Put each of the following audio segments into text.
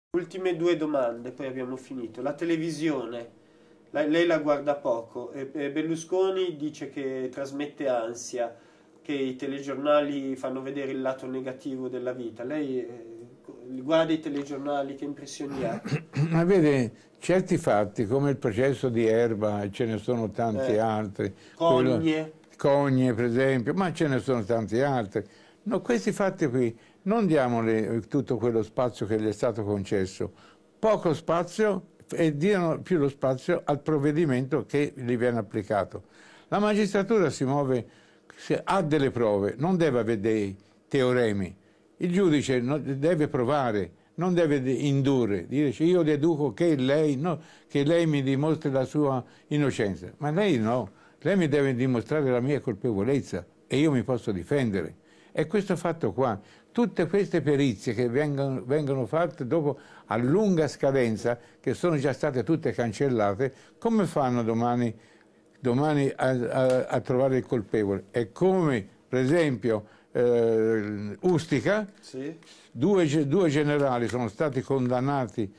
Ultime due domande, poi abbiamo finito. La televisione, lei la guarda poco e Berlusconi dice che trasmette ansia, che i telegiornali fanno vedere il lato negativo della vita. Lei guarda i telegiornali, che impressioni ha? Ma vede, certi fatti, come il processo di Erba, e ce ne sono tanti altri, Cogne. Cogne per esempio, ma ce ne sono tanti altri. No, questi fatti qui non diamole tutto quello spazio che gli è stato concesso, poco spazio e diano più lo spazio al provvedimento che gli viene applicato. La magistratura si muove, ha delle prove, non deve avere dei teoremi. Il giudice deve provare, non deve indurre, dire io deduco che lei, no, che lei mi dimostri la sua innocenza. Ma lei no, lei mi deve dimostrare la mia colpevolezza e io mi posso difendere. E questo fatto qua, tutte queste perizie che vengono fatte dopo a lunga scadenza, che sono già state tutte cancellate, come fanno domani a trovare il colpevole? È come, per esempio, Ustica, Sì. due generali sono stati condannati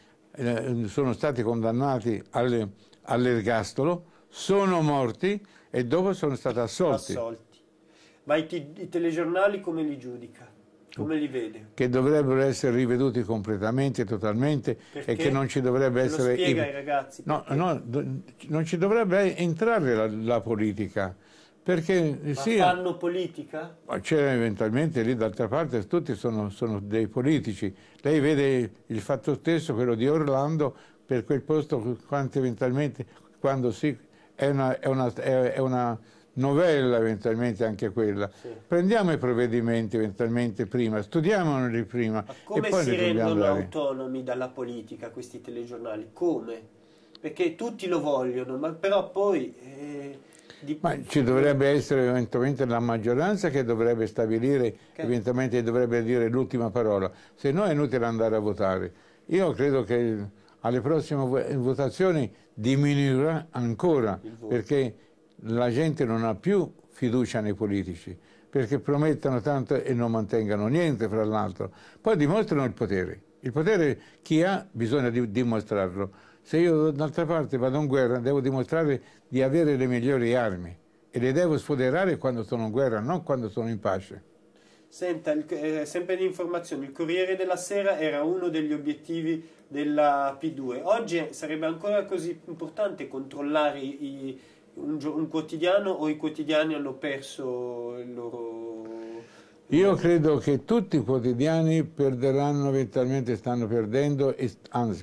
all'ergastolo, sono morti e dopo sono stati assolti. Ma i telegiornali come li giudica? Come li vede? Che dovrebbero essere riveduti completamente, totalmente, Perché? e che non ci dovrebbe essere... Lo spiega ai ragazzi. No, non ci dovrebbe entrare la politica, perché Ma sì, fanno politica? c'è eventualmente lì d'altra parte, tutti sono dei politici. Lei vede il fatto stesso, quello di Orlando, per quel posto, quanto eventualmente, quando sì, è una novella eventualmente anche quella. Sì. Prendiamo i provvedimenti eventualmente prima, studiamoli prima. Ma come e poi si ne rendono dare. autonomi dalla politica questi telegiornali? Come? Perché tutti lo vogliono, ma però poi... Ma ci dovrebbe essere eventualmente la maggioranza che dovrebbe stabilire, eventualmente dovrebbe dire l'ultima parola, se no è inutile andare a votare. Io credo che alle prossime votazioni diminuirà ancora, perché la gente non ha più fiducia nei politici, perché promettono tanto e non mantengano niente, fra l'altro. Poi dimostrano il potere. Il potere chi ha bisogna dimostrarlo. Se io d'altra parte vado in guerra devo dimostrare di avere le migliori armi e le devo sfoderare quando sono in guerra, non quando sono in pace. Senta, sempre di informazioni, il Corriere della Sera era uno degli obiettivi della P2. Oggi sarebbe ancora così importante controllare un quotidiano, o i quotidiani hanno perso il loro... Io credo che tutti i quotidiani perderanno, eventualmente stanno perdendo, anzi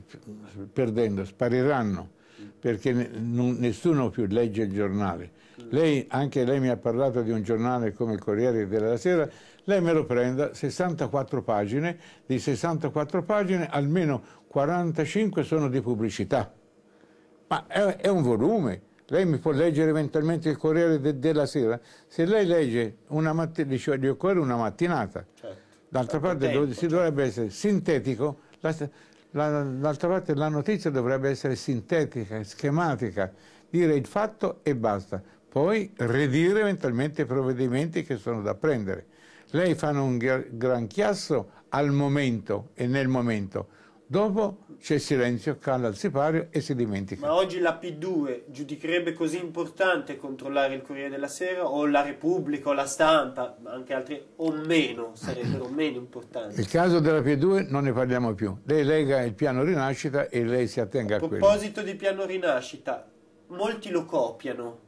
spariranno, perché nessuno più legge il giornale. Anche lei mi ha parlato di un giornale come il Corriere della Sera, lei me lo prenda, 64 pagine, di 64 pagine almeno 45 sono di pubblicità, ma è un volume. Lei mi può leggere eventualmente il Corriere della Sera. Se lei legge una mattina, gli occorre una mattinata. Certo. D'altra parte si dovrebbe essere sintetico, d'altra parte la notizia dovrebbe essere sintetica, schematica, dire il fatto e basta. Poi redire eventualmente i provvedimenti che sono da prendere. Lei fa un gran chiasso al momento e nel momento. Dopo c'è silenzio, cala il sipario e si dimentica. Ma oggi la P2 giudicherebbe così importante controllare il Corriere della Sera, o la Repubblica o la Stampa, anche altre, o meno, sarebbero meno importanti? Il caso della P2 non ne parliamo più. Lei lega il piano Rinascita e lei si attenga a quello. A proposito di piano Rinascita, molti lo copiano.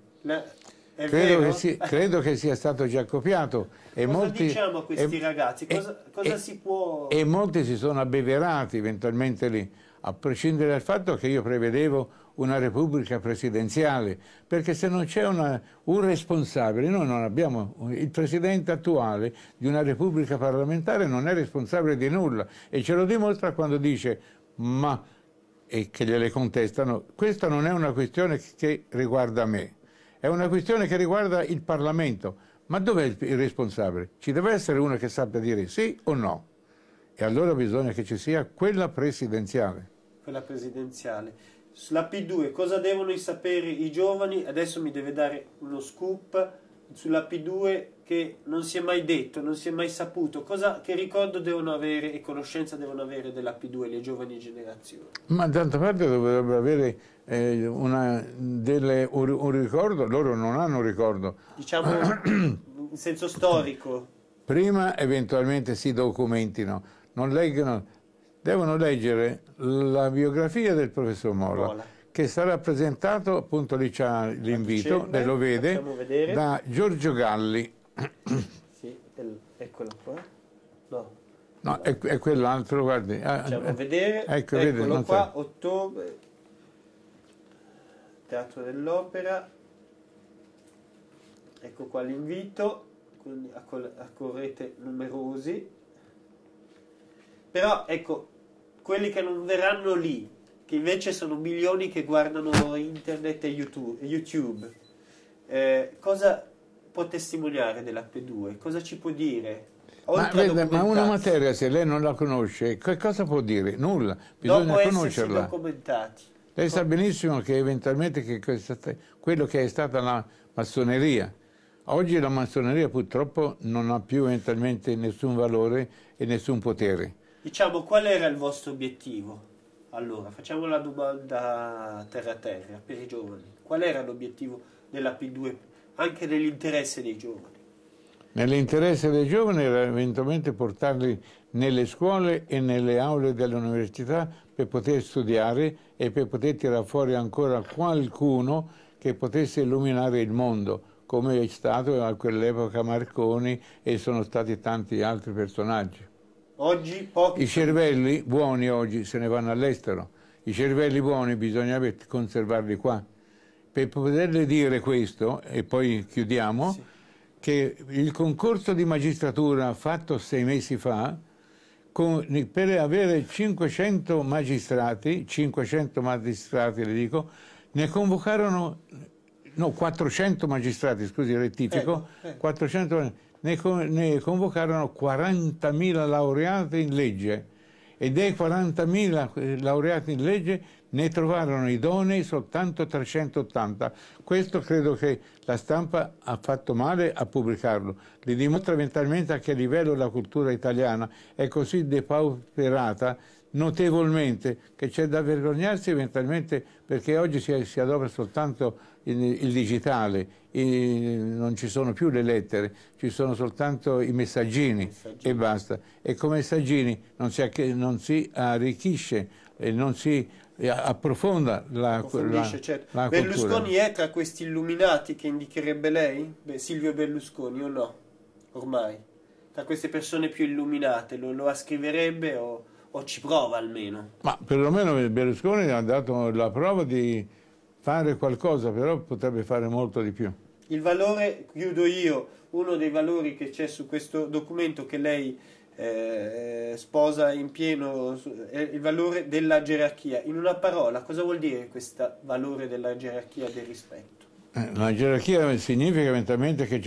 Credo che sia stato già copiato. Cosa diciamo a questi ragazzi? Cosa si può... E molti si sono abbeverati eventualmente lì, a prescindere dal fatto che io prevedevo una repubblica presidenziale, perché se non c'è un responsabile, noi non abbiamo, il presidente attuale di una repubblica parlamentare non è responsabile di nulla, e ce lo dimostra quando dice e che gliele contestano, questa non è una questione che riguarda me. È una questione che riguarda il Parlamento. Ma dov'è il responsabile? Ci deve essere uno che sappia dire sì o no. E allora bisogna che ci sia quella presidenziale. Quella presidenziale. Sulla P2 cosa devono sapere i giovani? Adesso mi deve dare uno scoop sulla P2 che non si è mai detto, non si è mai saputo? Che ricordo devono avere e conoscenza devono avere della P2 le giovani generazioni? Ma d'altra parte dovrebbero avere un ricordo, loro non hanno un ricordo. Diciamo in senso storico. Prima eventualmente si documentino, non leggono, devono leggere la biografia del professor Mola, che sarà presentato, appunto lì c'è l'invito, lei lo vede, da Giorgio Galli. Sì, eccolo qua. No. No, è quell'altro, guardi. Facciamo vedere, eccolo qua, ottobre, Teatro dell'Opera, ecco qua l'invito, quindi accorrete numerosi. Però ecco, quelli che non verranno lì, che invece sono milioni che guardano internet e YouTube, cosa può testimoniare della P2? Cosa ci può dire? Ma una materia, se lei non la conosce, che cosa può dire? Nulla, bisogna conoscerla. Documentati. Lei sa benissimo che eventualmente quello che è stata la massoneria, oggi la massoneria purtroppo non ha più eventualmente nessun valore e nessun potere. Diciamo, qual era il vostro obiettivo? Allora, facciamo la domanda terra a terra per i giovani. Qual era l'obiettivo della P2 anche nell'interesse dei giovani? Nell'interesse dei giovani era eventualmente portarli nelle scuole e nelle aule dell'università per poter studiare e per poter tirare fuori ancora qualcuno che potesse illuminare il mondo, come è stato a quell'epoca Marconi e sono stati tanti altri personaggi. Oggi pochi. I cervelli buoni oggi se ne vanno all'estero, i cervelli buoni bisogna conservarli qua. Per poterle dire questo, e poi chiudiamo, sì, che il concorso di magistratura fatto 6 mesi fa, per avere 500 magistrati le dico, ne convocarono, no, 400 magistrati, scusi, rettifico, 400, ne convocarono 40.000 laureati in legge e dei 40.000 laureati in legge ne trovarono idonei soltanto 380. Questo credo che la stampa ha fatto male a pubblicarlo. Li dimostra eventualmente a che livello la cultura italiana è così depauperata notevolmente che c'è da vergognarsi eventualmente, perché oggi si adopera soltanto il digitale, non ci sono più le lettere, ci sono soltanto i messaggini e basta. E con messaggini non si arricchisce e non si approfonda la cultura. Berlusconi è tra questi illuminati che indicherebbe lei? Silvio Berlusconi o no? Ormai? Tra queste persone più illuminate lo ascriverebbe o ci prova almeno? Ma perlomeno Berlusconi ha dato la prova di fare qualcosa, però potrebbe fare molto di più. Il valore, chiudo io, uno dei valori che c'è su questo documento che lei sposa in pieno, è il valore della gerarchia. In una parola, cosa vuol dire questo valore della gerarchia del rispetto? La gerarchia significa eventualmente che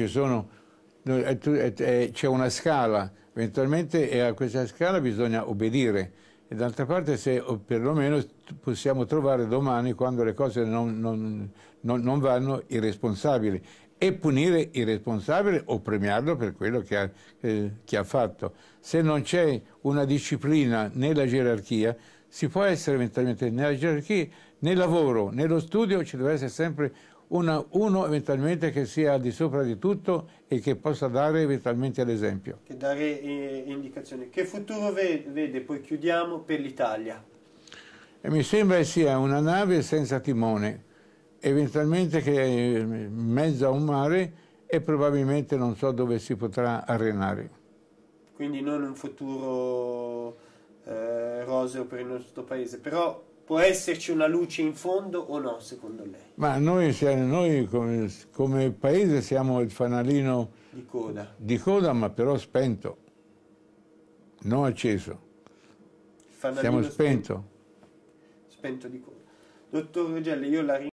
c'è una scala, eventualmente, e a questa scala bisogna obbedire. E d'altra parte, se perlomeno possiamo trovare domani, quando le cose non vanno, i responsabili, e punire il responsabile o premiarlo per quello che ha fatto. Se non c'è una disciplina nella gerarchia, si può essere eventualmente nella gerarchia, nel lavoro, nello studio, ci deve essere sempre uno eventualmente che sia al di sopra di tutto e che possa dare eventualmente l'esempio. Che dare indicazioni. Che futuro vede, poi chiudiamo, per l'Italia? E mi sembra che sia una nave senza timone, eventualmente che è in mezzo a un mare e probabilmente non so dove si potrà arenare. Quindi non un futuro roseo per il nostro paese, però può esserci una luce in fondo o no, secondo lei? Ma noi come paese siamo il fanalino di coda, ma però spento, non acceso. Siamo spento. Spento di coda. Dottor Gelli, io la ringrazio.